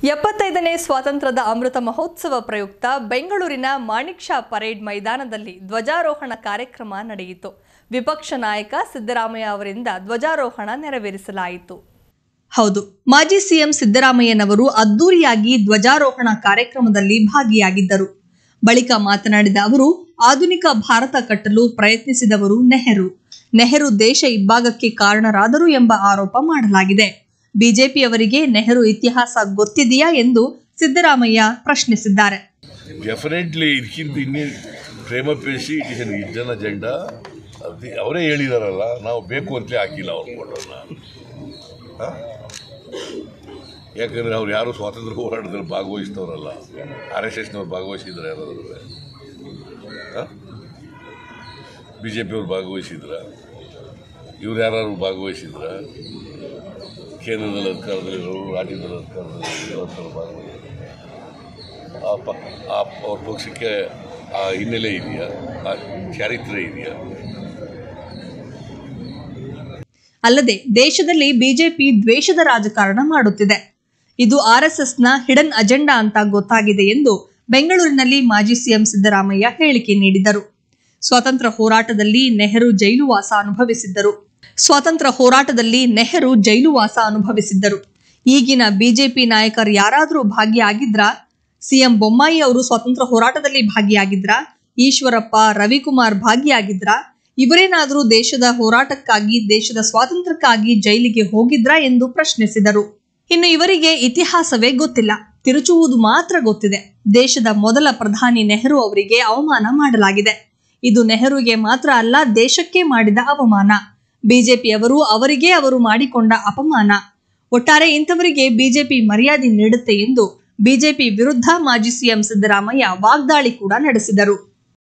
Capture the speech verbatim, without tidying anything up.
ಎಪ್ಪತ್ತೈದನೇ ಸ್ವಾತಂತ್ರ್ಯದ ಅಮೃತ ಮಹೋತ್ಸವ ಪ್ರಯುಕ್ತ ಬೆಂಗಳೂರಿನ ಮಾಣಿಕ್ ಷಾ ಪರೇಡ್ ಮೈದಾನದಲ್ಲಿ ಧ್ವಜಾರೋಹಣ ಕಾರ್ಯಕ್ರಮ ನಡೆಯಿತು. ವಿಪಕ್ಷ ನಾಯಕ ಸಿದ್ದರಾಮಯ್ಯ ಅವರಿಂದ ಧ್ವಜಾರೋಹಣ ನೆರವೇರಿಸಲಾಯಿತು. ಹೌದು, ಮಾಜಿ ಸಿಎಂ ಸಿದ್ದರಾಮಯ್ಯನವರು ಅದ್ದೂರಿಯಾಗಿ ಧ್ವಜಾರೋಹಣ ಕಾರ್ಯಕ್ರಮದಲ್ಲಿ ಭಾಗಿಯಾಗಿದ್ದರು. ಬಳಿಕ ಮಾತನಾಡಿದ ಅವರು, ಆಧುನಿಕ ಭಾರತ ಕಟ್ಟಲು ಪ್ರಯತ್ನಿಸಿದವರು ನೆಹರು. ನೆಹರು ದೇಶ ಇಬ್ಬಾಗಕ್ಕೆ ಕಾರಣರಾದರು ಎಂಬ ಆರೋಪ ಮಾಡಲಾಗಿದೆ. ಬಿಜೆಪಿಯವರಿಗೆ ನೆಹರು ಇತಿಹಾಸ ಗೊತ್ತಿದೆಯಾ ಎಂದು ಸಿದ್ದರಾಮಯ್ಯ ಪ್ರಶ್ನಿಸಿದ್ದಾರೆ. ಡೆಫಿನೆಟ್ಲಿ ಇದಕ್ಕಿಂತ ಇನ್ನೇ ಪ್ರೇಮ ಪೇಶಿ it is an hidden agenda. ಅವರೇ ಹೇಳಿದಾರಲ್ಲ, ನಾವು ಬೇಕು ಅಂತಲೇ ಹಾಕಿಲ್ಲ ಅವ್ರ ಫೋಟೋನ. ಯಾಕಂದರೆ ಅವ್ರು ಯಾರು ಸ್ವಾತಂತ್ರ್ಯ ಹೋರಾಟದಲ್ಲಿ ಭಾಗವಹಿಸಿದವರಲ್ಲ. ಆರ್ ಎಸ್ ಎಸ್ನವ್ರು ಭಾಗವಹಿಸಿದ್ರೆ ಯಾರಾದರೂ ಬಿ ಜೆ ಪಿಯವ್ರು ಭಾಗವಹಿಸಿದ್ರ, ಇವ್ರು ಯಾರು ಭಾಗವಹಿಸಿದ್ರ, ಕೇಂದ್ರದಲ್ಲಿ ಅಧಿಕಾರದಲ್ಲಿ ರಾಜ್ಯದಲ್ಲಿ ಅಧಿಕಾರದಲ್ಲಿ ಭಾಗವಹಿಸಿದ್ರು. ಆ ಪ ಅವ್ರ ಪಕ್ಷಕ್ಕೆ ಆ ಹಿನ್ನೆಲೆ ಇದೆಯಾ, ಆ ಚಾರಿತ್ರ್ಯ ಇದೆಯಾ? ಅಲ್ಲದೆ ದೇಶದಲ್ಲಿ ಬಿಜೆಪಿ ದ್ವೇಷದ ರಾಜಕಾರಣ ಮಾಡುತ್ತಿದೆ. ಇದು ಆರ್ಎಸ್ಎಸ್ನ ಹಿಡನ್ ಅಜೆಂಡಾ ಅಂತ ಗೊತ್ತಾಗಿದೆ ಎಂದು ಬೆಂಗಳೂರಿನಲ್ಲಿ ಮಾಜಿ ಸಿಎಂ ಸಿದ್ದರಾಮಯ್ಯ ಹೇಳಿಕೆ ನೀಡಿದರು. ಸ್ವಾತಂತ್ರ್ಯ ಹೋರಾಟದಲ್ಲಿ ನೆಹರು ಜೈಲುವಾಸ ಅನುಭವಿಸಿದ್ದರು. ಸ್ವಾತಂತ್ರ್ಯ ಹೋರಾಟದಲ್ಲಿ ನೆಹರು ಜೈಲುವಾಸ ಅನುಭವಿಸಿದ್ದರು. ಈಗಿನ ಬಿಜೆಪಿ ನಾಯಕರು ಯಾರಾದರೂ ಭಾಗಿಯಾಗಿದ್ರ? ಸಿಎಂ ಬೊಮ್ಮಾಯಿ ಅವರು ಸ್ವಾತಂತ್ರ್ಯ ಹೋರಾಟದಲ್ಲಿ ಭಾಗಿಯಾಗಿದ್ರ? ಈಶ್ವರಪ್ಪ, ರವಿಕುಮಾರ್ ಭಾಗಿಯಾಗಿದ್ರ? ಇವರೇನಾದರೂ ದೇಶದ ಹೋರಾಟಕ್ಕಾಗಿ, ದೇಶದ ಸ್ವಾತಂತ್ರ್ಯಕ್ಕಾಗಿ ಜೈಲಿಗೆ ಹೋಗಿದ್ರಾ ಎಂದು ಪ್ರಶ್ನಿಸಿದರು. ಇನ್ನು ಇವರಿಗೆ ಇತಿಹಾಸವೇ ಗೊತ್ತಿಲ್ಲ, ತಿರುಚುವುದು ಮಾತ್ರ ಗೊತ್ತಿದೆ. ದೇಶದ ಮೊದಲ ಪ್ರಧಾನಿ ನೆಹರು ಅವರಿಗೆ ಅವಮಾನ ಮಾಡಲಾಗಿದೆ. ಇದು ನೆಹರುಗೆ ಮಾತ್ರ ಅಲ್ಲ, ದೇಶಕ್ಕೆ ಮಾಡಿದ ಅವಮಾನ. ಬಿಜೆಪಿಯವರು ಅವರಿಗೆ ಅವರು ಮಾಡಿಕೊಂಡ ಅಪಮಾನ. ಒಟ್ಟಾರೆ ಇಂಥವರಿಗೆ ಬಿಜೆಪಿ ಮರ್ಯಾದೆ ನೀಡುತ್ತೆ ಎಂದು ಬಿಜೆಪಿ ವಿರುದ್ಧ ಮಾಜಿ ಸಿಎಂ ಸಿದ್ದರಾಮಯ್ಯ ವಾಗ್ದಾಳಿ ಕೂಡ ನಡೆಸಿದರು.